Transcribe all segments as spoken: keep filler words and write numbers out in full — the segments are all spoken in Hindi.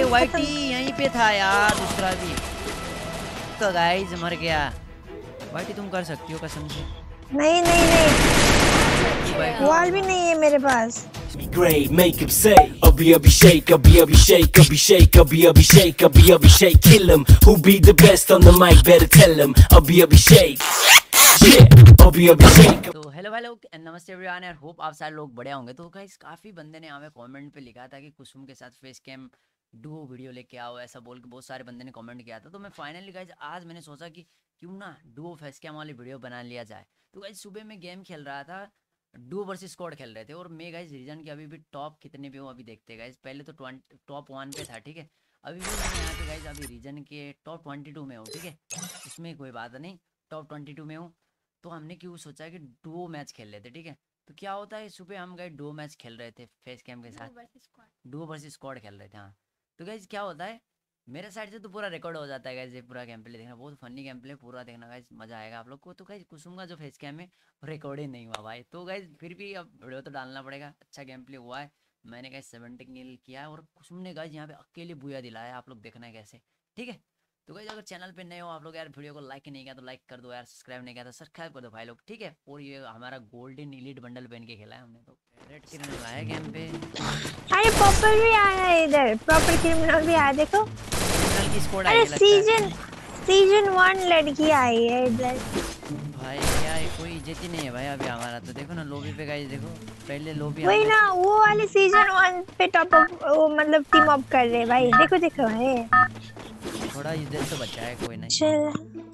वाइटी यहीं पे था यार, दूसरा भी तो गाइस मर गया। वाइटी तुम कर सकती हो कसम से। नहीं नहीं नहीं, वॉल भी नहीं है मेरे पास। Great, make him say, Abhi Abhi shake, Abhi Abhi shake, Abhi shake, Abhi Abhi shake, Abhi Abhi shake, kill him. Who be the best on the mic? Better tell him. Abhi Abhi shake, yeah, Abhi Abhi shake. तो hello hello namaste everyone, I hope आप सारे लोग बढ़िया होंगे। तो गाइस काफी बंदे ने हमें कमेंट पे लिखा था कि कुसुम के साथ फेस कैम डुओ वीडियो लेके आओ, ऐसा बोल के बहुत सारे बंदे ने कमेंट किया था। तो मैं फाइनली गाइस आज मैंने सोचा कि क्यों ना डुओ फेस कैम वाली वीडियो बना लिया जाए। तो गाइस सुबह में गेम खेल रहा था, डुओ वर्सेस स्क्वाड खेल रहे थे, और मैं गाइस रीजन के अभी भी टॉप कितने पे हूँ अभी देखते गाइस। पहले तो टॉप वन पे था, ठीक है, अभी भी मैं यहाँ पे गाइस अभी रीजन के टॉप ट्वेंटी टू में हूँ, ठीक है, इसमें कोई बात नहीं, टॉप ट्वेंटी टू में हूँ। तो हमने क्यों सोचा कि डुओ मैच खेल लेते, ठीक है। तो क्या होता है, सुबह हम गए डुओ मैच खेल रहे थे फेस कैम के साथ, डुओ वर्सेस स्क्वाड खेल रहे थे। हाँ तो गाइस क्या होता है, मेरे साइड से तो पूरा रिकॉर्ड हो जाता है गाइस, ये पूरा गेम प्ले देखना, बहुत फनी गेम प्ले पूरा देखना गाइस, मजा आएगा आप लोग को। तो गाइस कुसुम का जो फेस कैम है रिकॉर्ड ही नहीं हुआ भाई, तो गाइस फिर भी अब वीडियो तो डालना पड़ेगा। अच्छा गेम प्ले हुआ है, मैंने गाइस सेवेंटी किल किया है, और कुसुम ने गाइस यहाँ पे अकेले बुया दिलाया, आप लोग देखना है कैसे, ठीक है। तो गाइस अगर चैनल पे नए हो आप लोग यार, वीडियो को लाइक नहीं किया तो लाइक कर दो यार, सब्सक्राइब नहीं किया तो सब्सक्राइब कर दो भाई लोग, ठीक है। और ये हमारा गोल्डन एलीट बंडल पहन के खेला है हमने, तो रेड क्रिमिनल आया गेम पे। अरे प्रॉपर भी आया है इधर, प्रॉपर क्रिमिनल भी आया, देखो क्रिमिनल की स्क्वाड आई अरे है, सीजन सीजन वन लड़की आई है इधर भाई। क्या है, कोई इज्जत ही नहीं है भाई अभी हमारा। तो देखो ना लॉबी पे गाइस, देखो पहले लॉबी वही ना, वो वाले सीजन वन पे टॉप अप, वो मतलब टीम अप कर रहे भाई, देखो देखो है, थोड़ा इज्जत तो बचा है, कोई नहीं। चल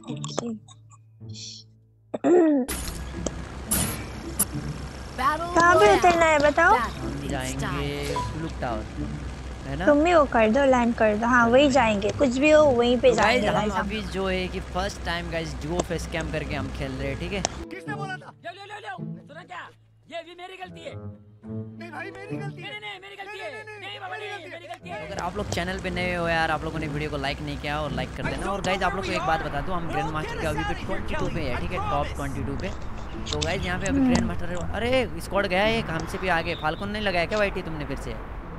कहाँ पे उतरना है बताओ? हम जाएंगे क्लॉक टावर, है ना? तुम भी वो कर दो, लैंड कर दो। हाँ वही जाएंगे, कुछ भी हो वहीं पे तो जाएंगे हम गाइस। अभी जो है कि first time guys duo face cam करके हम खेल रहे हैं, ठीक है। किसने बोला था? ले ले ले ले, सुना क्या? ये भी मेरी गलती है। नहीं भाई मेरी गलती है। नहीं नहीं मेरी गलती है। नहीं बाबा नहीं मेरी गलती है। अगर आप लोग चैनल पे नए हो यार, आप लोगों ने वीडियो को लाइक नहीं किया और लाइक कर देना। और गाइस आप लोग को एक बात बता दूं, हम ग्रैंड मास्टर के अभी भी ट्वेंटी टू पे है, ठीक है, टॉप ट्वेंटी टू पे। तो गाइस यहाँ पे अभी ग्रैंड मास्टर है। अरे स्क्वाड गया है एक हमसे भी आगे, फाल्कन नहीं लगाया क्या वाइटी तुमने फिर से?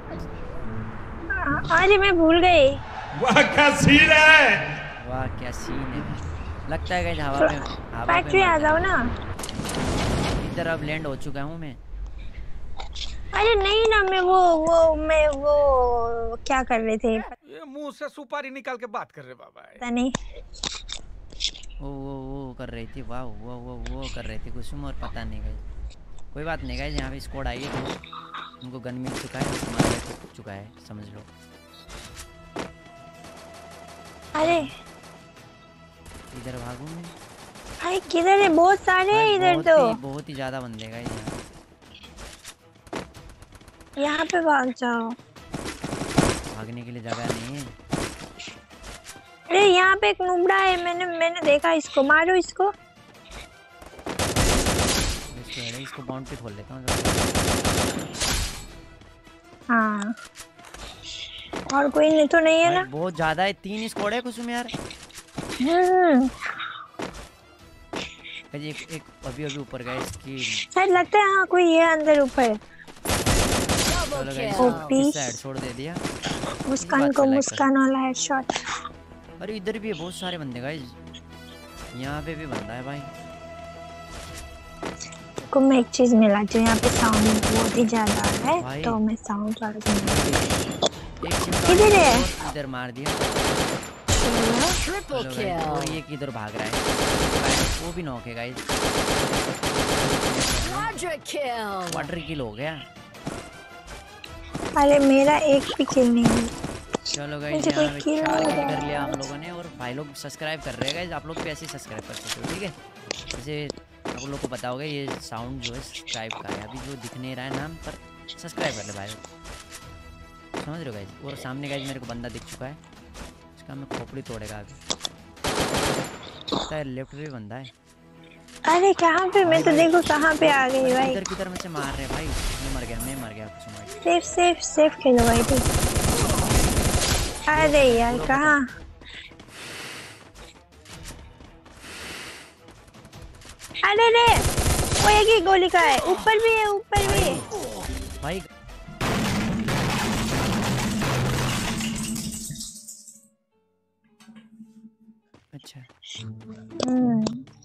अरे मैं भूल गई। वाह क्या सीन है, वाह क्या सीन है, लगता है गाइस हवा में, हवा पे फैक्ट्री आ जाओ ना। इधर अब लैंड हो चुका हूँ मैं। अरे नहीं ना, मैं वो वो मैं वो क्या कर रहे थे, ये मुंह से सुपारी निकाल के बात कर रहे बाबा। पता नहीं, वो वो वो कर रही थी, वाह वो वो वो कर रही थी कुसुम, और पता नहीं गाइस, कोई बात नहीं गाइस, यहाँ पे स्क्वाड आई है तो उनको गन मिल चुका है, हमारा तो चुका है समझ लो। अरे इधर भागूं मैं? भाई किधर है, बहुत सारे हैं इधर, तो बहुत ही ज्यादा बंदे गाइस यहाँ, यहाँ पे भाग जाओ, भागने के लिए जगह नहीं है। अरे यहाँ पे एक नुबड़ा है, मैंने मैंने देखा इसको, मारो इसको। इसको इसको बाउंड्री खोल लेता हूँ। हाँ और कोई नहीं तो नहीं है ना? बहुत ज्यादा है, तीन स्क्वाड है कुसुम यार। हम्म एक एक अभी अभी ऊपर गए इसकी, शायद लगता है हाँ कोई है अंदर ऊपर। साइड छोड़ दे दिया मुस्कान को, मुस्कान वाला हेडशॉट। अरे इधर भी है बहुत सारे बंदे गाइस, यहाँ पे भी बंदा है भाई। को मैं एक चीज मिला जो यहाँ पे साउंड बहुत ही ज्यादा है, तो मैं साउंड वाला किधर है, इधर मार दिया। और ये किधर भाग रहा है, वो भी नॉक है गाइस, क्वाड्री किल हो गया। अरे मेरा एक भी किल नहीं है। चलो गाइस यहाँ पे चार किल कर लिया हम लोगों ने, और भाई लोग सब्सक्राइब कर रहे हैं गाइस, आप लोग भी ऐसे ही सब्सक्राइब कर सकते हो, ठीक है। जैसे आप लोग को पता होगा ये साउंड जो है सब्सक्राइब का है, अभी जो दिख नहीं रहा है नाम, पर सब्सक्राइब कर ले भाई, समझ रहे हो गाइस। और सामने गाइस मेरे को बंदा दिख चुका है, इसका मैं खोपड़ी तोड़ेगा अभी, लगता है लेफ्ट पे बंदा है। अरे कहाँ पे, मैं तो देखो कहाँ पे आ गई भाई, इधर किधर में से मार रहे भाई, मैं मर गया, मैं मर गया कुछ। सेफ सेफ सेफ खेलो भाई तू। अरे यार कहाँ, अरे रे वो एक ही गोली का है, ऊपर भी है, ऊपर भी है भाई। अच्छा हम्म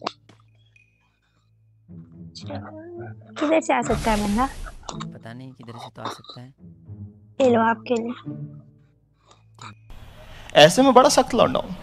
किधर से आ सकता है बंदा? पता नहीं किधर से तो आ सकता है। ये लो आपके लिए। ऐसे में बड़ा सख्त लौंडा हूं,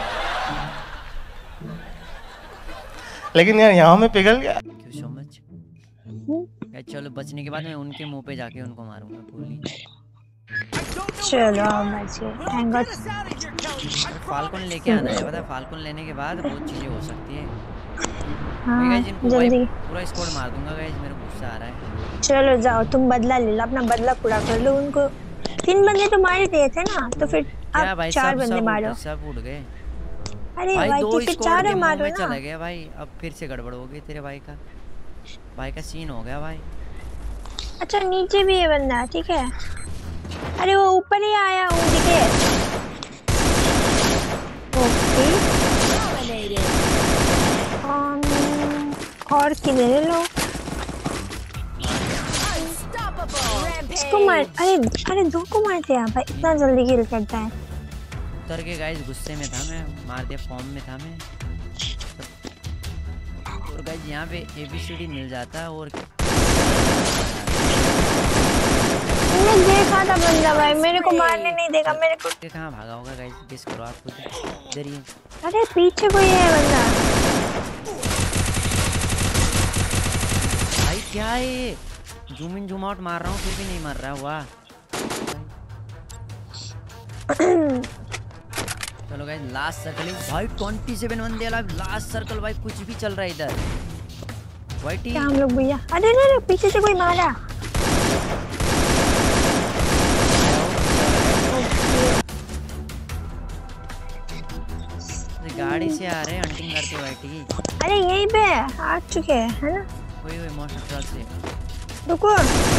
लेकिन यार यहाँ में पिघल गया। क्यों सो मच। चलो बचने के बाद मैं उनके मुंह पे जाके उनको मारूंगा गोली। चलो बच गए, थैंक गॉड। फाल्कन लेके आना है, पता है फाल्कन लेने के बाद बहुत चीजें हो सकती है। हाँ गाइस इनको जल्दी पूरा स्क्वाड मार दूंगा गाइस, मेरे को गुस्सा आ रहा है। चलो जाओ, तुम बदला ले लो, अपना बदला पूरा कर लो। उनको तीन बंदे तो मार दिए थे ना, तो फिर क्या अब भाई चार सब बंदे सब मारो। उड़, सब उड़ गए अरे भाई, भाई दो फिर स्क्वाड चारों के मुंह मारो में ना। चला गया भाई। अब फिर से गड़बड़ हो गई तेरे भाई का, भाई का सीन हो गया भाई। अच्छा नीचे भी है बंदा, ठीक है। अरे वो ऊपर ही आया हूँ, दिखे। ओके um, और किधर लो इसको मार। अरे अरे दो को मार दिया भाई, इतना जल्दी किल करता है। उतर के गाइस गुस्से में था मैं, मार दिया, फॉर्म में था मैं। और गाइस यहाँ पे एबीसीडी मिल जाता और मैंने देखा था बंदा भाई, मेरे को मारने नहीं देगा मेरे को। ये कहाँ भागा होगा गाइस, गेस करो आप खुद। इधर ही अरे पीछे कोई है बंदा। भाई क्या है ये, जूम इन जूम आउट मार रहा हूँ फिर भी नहीं मर रहा। वाह चलो गाइस लास्ट सर्कल है भाई, सत्ताईस बंदे अलाइव, लास्ट सर्कल भाई। कुछ भी चल रहा है इधर वाइटी। क्या हम लोग भैया? अरे अरे पीछे से कोई मारा। गाड़ी से आ रहे हैं हंटिंग करते वाइटी। अरे यहीं पे आ चुके हैं है ना। वही वही मोटर ट्रक से। रुको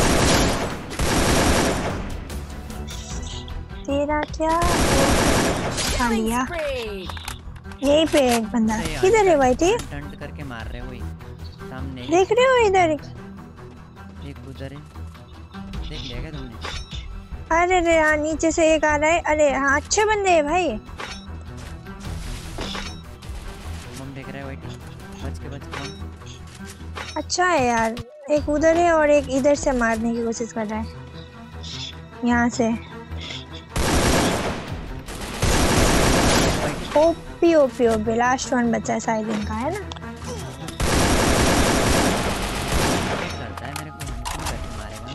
तेरा क्या खा लिया। यहीं पे एक बंदा। किधर है वाइटी? टंट करके मार रहे वही सामने, देख रहे हो इधर? एक उधर है, देख लिया क्या तुमने? अरे रे हाँ नीचे से एक आ रहा है। अरे हाँ अच्छे बंदे हैं भाई। बम देख रहा है वाइटी, बच के बच के। अच्छा है यार, एक उधर है और एक इधर से मारने की कोशिश कर रहा है यहाँ से। OP OP OP last one बचा है शायद इनका, है ना। करता है मेरे को हंटिंग करके मारेगा।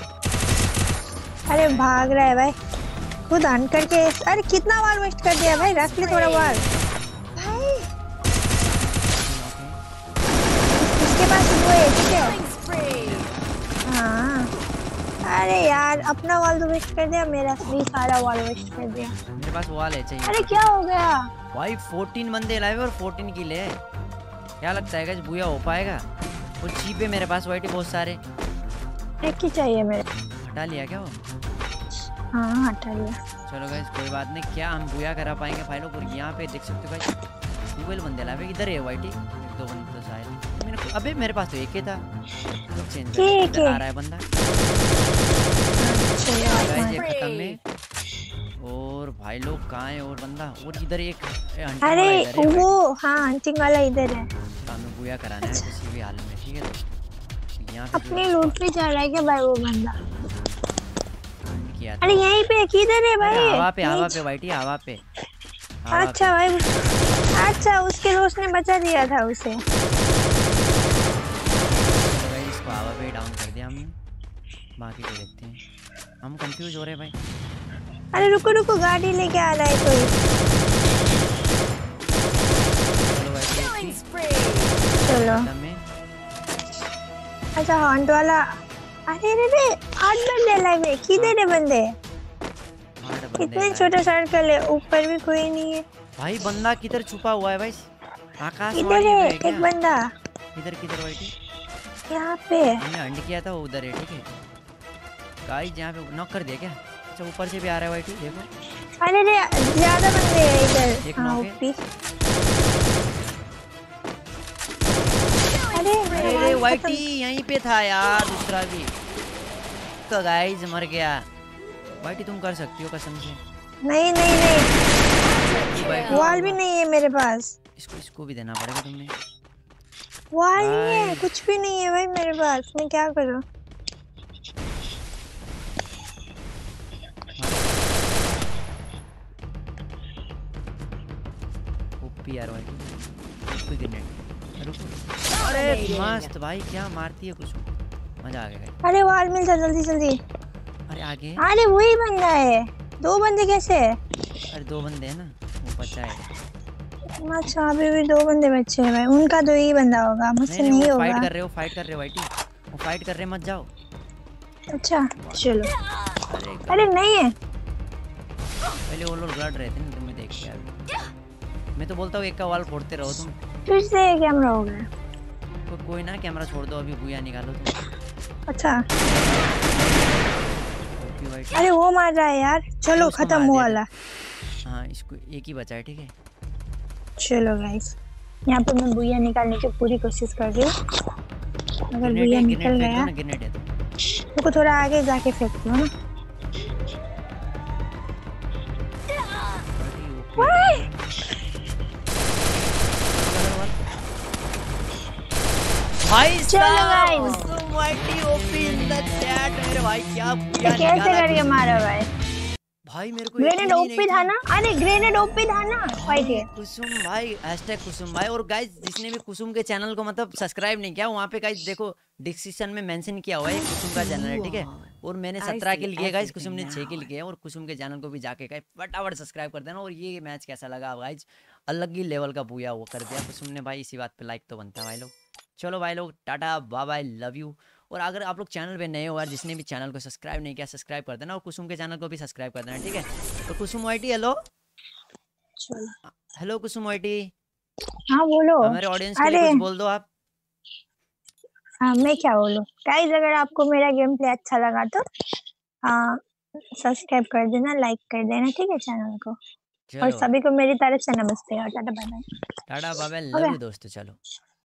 अरे भाग रहा है भाई, खुद हन करके। अरे कितना बार वेस्ट कर दिया भाई, रख ले थोड़ा बार भाई। इसके पास वो है, ठीक है। हाँ अरे यार अपना वाल तो वेस्ट कर दिया, मेरा भी सारा वाल वेस्ट कर दिया। मेरे पास वॉल है चाहिए। अरे क्या हो गया भाई? चौदह बंदे लाइव और चौदह किल है। क्या लगता है गाइस बुया हो पाएगा? वो चीप है मेरे पास वाइटी बहुत सारे। एक ही चाहिए मेरे। हटा लिया क्या वो? हाँ हटा लिया। चलो गाइस कोई बात नहीं, क्या हम बुया करा पाएंगे फाइलों पर? यहाँ पे देख सकते हो गाइस गूगल बंदे लाइव। इधर है वाइटी, एक दो बंदे तो शायद मेरे को। अबे मेरे पास तो एक ही था, चेंज कर आ रहा है बंदा। गाइस ये खत्म है। और भाई लोग कहाँ है और बंदा? और इधर एक हंटिंग अरे वाला इधर है वो हाँ हंटिंग वाला इधर है। हमें बुया कराना है किसी भी हाल में, ठीक है? यहाँ पे अपनी लूटरी जा रहा है क्या भाई वो बंदा? किया था। अरे यहीं पे किधर है भाई? हवा पे हवा पे वाइटी, हवा पे। हवा अच्छा भाई, अच्छा उसके दोस्त ने बचा दिया था उसे। पे। इसको हवा पे डाउन कर दिया हमने, बाकी को देखते हैं। हम कंफ्यूज हो रहे हैं भाई। अरे रुको रुको, गाड़ी लेके आ रहा है कोई। चलो वाइटी चलो में। अच्छा हॉन्ट वाला। अरे रे रे आठ बंदे लाइव है, किधर है बंदे? इतने छोटे सर्कल है, ऊपर भी कोई नहीं है भाई। बंदा किधर छुपा हुआ है भाई? आकाश इधर है एक बंदा। इधर किधर वाइटी? यहाँ पे हमने हंड किया था वो उधर है, ठीक है गाइस। यहाँ पे नॉक कर दिया क्या? अच्छा ऊपर से भी आ रहा है वाइटी, देखो। अरे रे ज्यादा बंदे हैं इधर। एक हाँ नॉक है। ऊपी। अरे अरे रे वाइटी यहीं पे था यार, दूसरा भी तो गाइस मर गया। वाइटी तुम कर सकती हो कसम से। नहीं नहीं नहीं भाई वॉल भी नहीं है मेरे पास, इसको इसको भी देना पड़ेगा तुमने। वॉल नहीं है, भाई। कुछ भी नहीं है भाई मेरे पास, मैं क्या करूं? ओपी यार भाई कोई ग्रेनेड। रुको अरे मस्त भाई क्या मारती है कुछ, मजा आ गया। अरे वॉल मिल जा जल्दी जल्दी। अरे आगे अरे वही बंदा है, दो बंदे कैसे? अरे दो बंदे हैं ना, वो बचा है। अच्छा अभी भी दो बंदे बचे हैं भाई, उनका दो ही बंदा होगा, मुझसे नहीं, नहीं, नहीं, वो होगा। फाइट कर रहे हो फाइट कर रहे हो वाइटी, वो फाइट कर रहे मत जाओ। अच्छा चलो। अरे अरे नहीं है, पहले वो लोग लड़ रहे थे ना, तुम्हें देख के यार। मैं तो बोलता हूँ एक का वाल फोड़ते रहो तुम। फिर से कैमरा हो गया। को, कोई ना कैमरा छोड़ दो, अभी बुया निकालो तुम। अच्छा ओपी वाइटी। अरे वो मार रहा है यार, चलो उसको खत्म मार हुआ दिया वाला। था। हाँ इसको एक ही बचा है, ठीक है। चलो गाइस, यहाँ पे मैं बुया निकालने की पूरी कोशिश कर रही हूँ। अगर ग्रेनेड बुया है, निकल ग्रेनेड फेंक दो गया ना, ग्रेनेड है तो। तो थोड़ा आगे जाके फेंकती हूँ ना। अरे ओपी। भाई चलो guys। साहब YT OP in the chat. मेरे भाई क्या बुया कैसे निकाला करके कुछ। मारा भाई? भाई मेरे को ग्रेनेड यकीन ही ओपी नहीं था ना, अरे ग्रेनेड ओपी था ना फाइट भाई, है। कुसुम भाई हैशटैग कुसुम भाई। और गाइस जिसने भी कुसुम के चैनल को मतलब सब्सक्राइब नहीं किया, वहाँ पे गाइस देखो डिस्क्रिप्शन में मेंशन किया हुआ है कुसुम का चैनल है, ठीक है। और मैंने सत्रह किल किए गाइस, कुसुम ने छह किल किए। और कुसुम के चैनल को भी जाके गाइस फटाफट सब्सक्राइब कर देना। और ये मैच कैसा लगा गाइस, अलग ही लेवल का बुया वो कर दिया कुसुम ने भाई। इसी बात पे लाइक तो बनता है भाई लोग। चलो भाई लोग tata bye bye, love you. और अगर आप लोग चैनल पे नए हो यार, जिसने भी चैनल को सब्सक्राइब नहीं किया सब्सक्राइब कर देना, और कुसुम के चैनल को भी सब्सक्राइब कर देना, ठीक है। तो कुसुम वाइटी हेलो, हेलो कुसुम वाइटी। हाँ बोलो। हमारे ऑडियंस के लिए अरे कुछ बोल दो आप। हाँ मैं क्या बोलूँ गाइस, अगर आपको मेरा गेम प्ले अच्छा लगा तो हाँ सब्सक्राइब कर देना, लाइक कर देना, ठीक है चैनल को। और चलो सभी को मेरी तरफ से नमस्ते और tata bye bye. Tata bye bye, love हो यू गया? दोस्तों। चलो।